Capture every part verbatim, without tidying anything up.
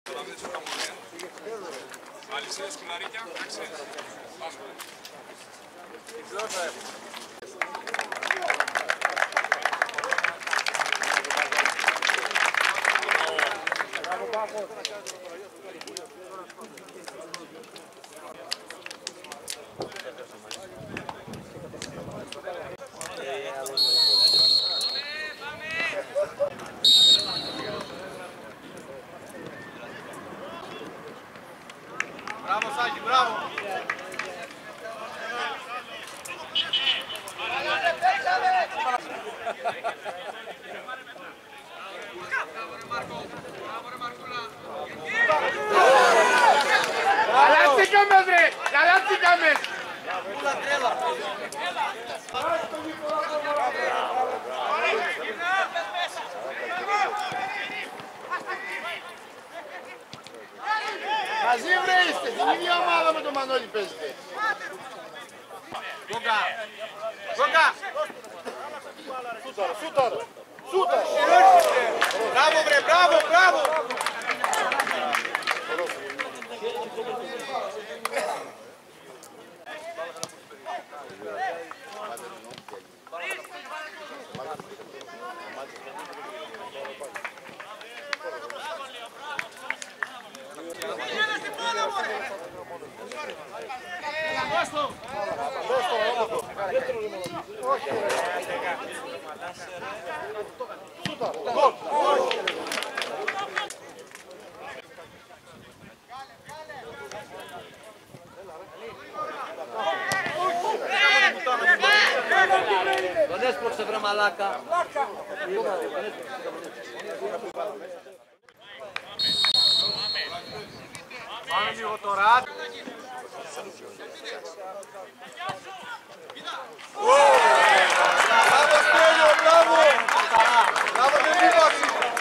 Αλυσίδες, κουλαρίκια, εντάξει. Πάμε. Μπράβο Σάκη, μπράβο! Καλάθηκαμε βρε! Καλάθηκαμε! Μαζί βρε είστε, την ίδια ομάδα με τον Μανώλη παίζετε. Γκόγκα! Γκόγκα! Σούταρ, σούταρ, σούταρ! Μπράβο βρε, μπράβο, μπράβο! Τον έσπρωξε βρε μαλάκα. Πάμε λίγο τώρα. Μπράβο Στέλιο, μπράβο! Μπράβο δεν είπαξε!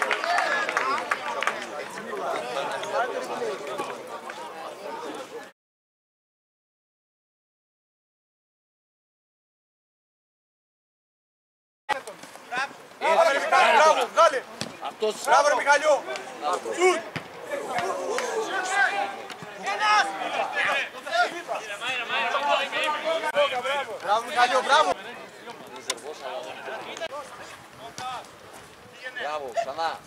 Μπράβο, βγάλε! Μπράβο ρε Μιχαλιό! Σουτ! Μπράβο Μιχαλιό, μπράβο! Μπράβο, ξανά.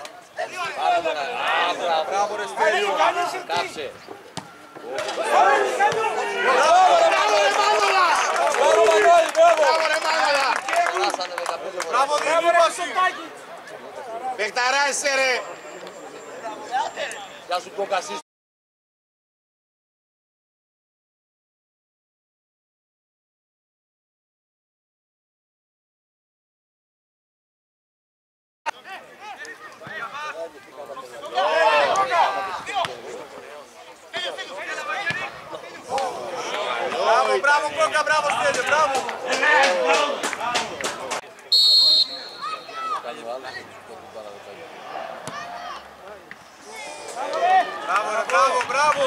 Μπράβο, Μπράβο ρε Στέλιο! κάψε. Μπράβο ρε Μάνολα! Μπράβο Μανώλη, μπράβο! Μπράβο ρε Μάνολα! Περάσανε δεκαπέντε φορές. Μπράβο Διονύμαση! Παιχταρά είσαι ρε! Γεια σου Κόκασης. Μπράβο, μπράβο Κόκα, μπράβο Στέλιο, μπράβο! Μπράβο ρε, μπράβο, μπράβο!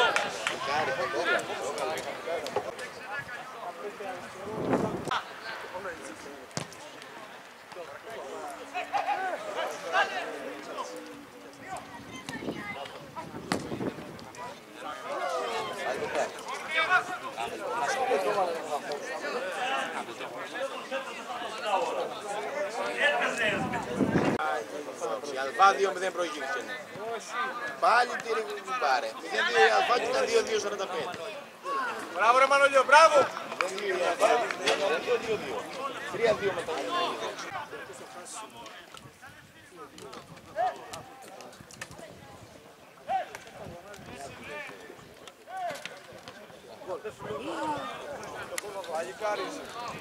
Η Αλφά δύο μηδέν προηγήθηκε. Πάλι τι ρε κουμπάρε. Η Αλφά ήταν δύο δύο σαράντα πέντε. Μπράβο ρε Μανώλιο, μπράβο! τρία δύο μετά. Αγικάρης.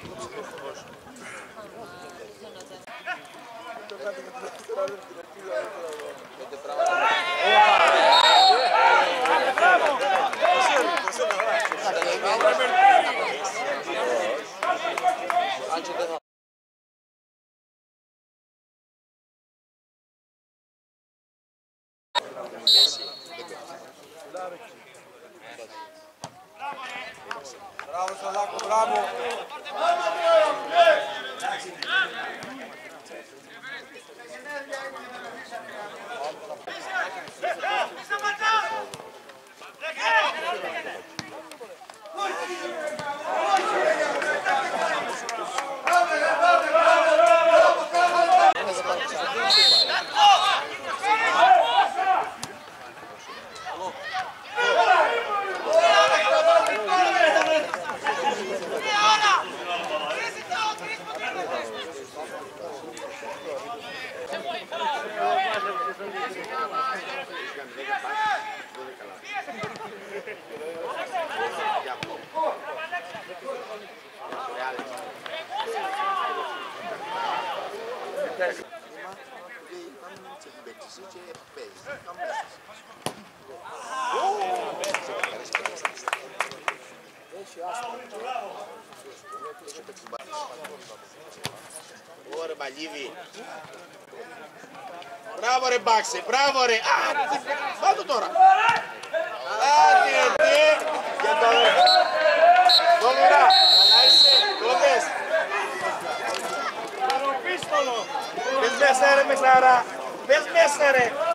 Μπράβο Σαλάκο, μπράβο! Ωραία Μπαλίδη. Μπράβο ρε Μπάξε, μπράβο ρε. Φάτο τώρα. Άντε, τι. Για το αδερφό. Κόβερα. Καλά είσαι. Κόβες. Πες μέσα ρε Μεσάρα. Πες μέσα ρε.